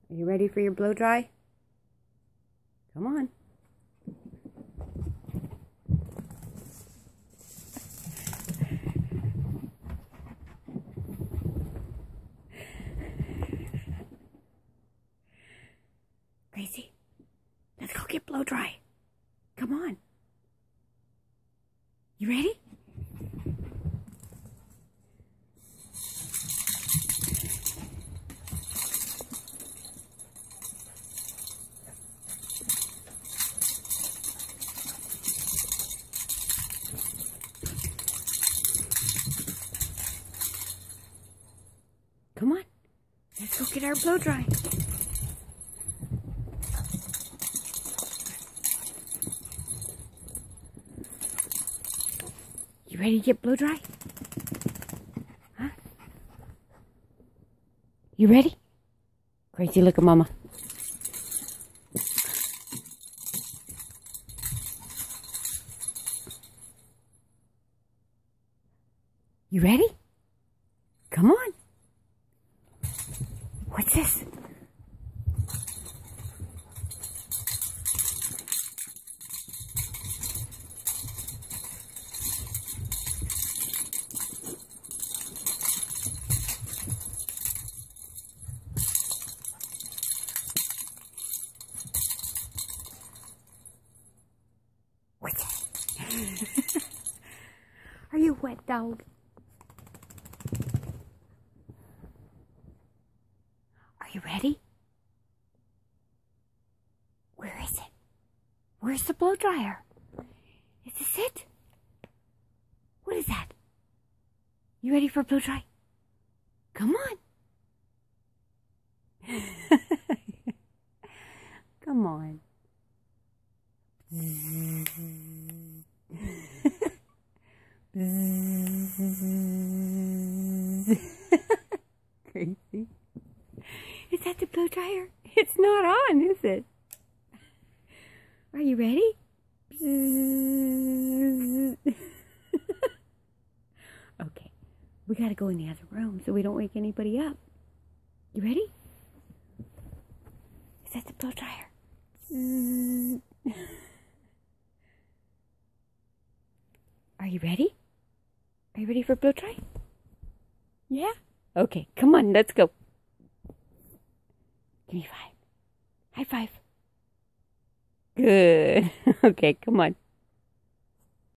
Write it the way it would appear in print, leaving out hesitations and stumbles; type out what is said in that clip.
Are you ready for your blow dry? Come on. Gracie, let's go get blow dry. Come on. You ready? Come on. Let's go get our blow dry. You ready to get blow dry? Huh? You ready? Gracie, look at Mama. You ready? Come on. What's this? What's that? Are you wet, dog? Are you ready? Where is it? Where's the blow dryer? Is this it? What is that? You ready for blow dry? Come on. Come on. Crazy. Is that the blow dryer? It's not on, is it? Are you ready? Okay. We gotta go in the other room so we don't wake anybody up. You ready? Is that the blow dryer? Are you ready? Are you ready for blow dry? Yeah? Okay, come on, let's go. Give me 5. High 5. Good. Okay, come on.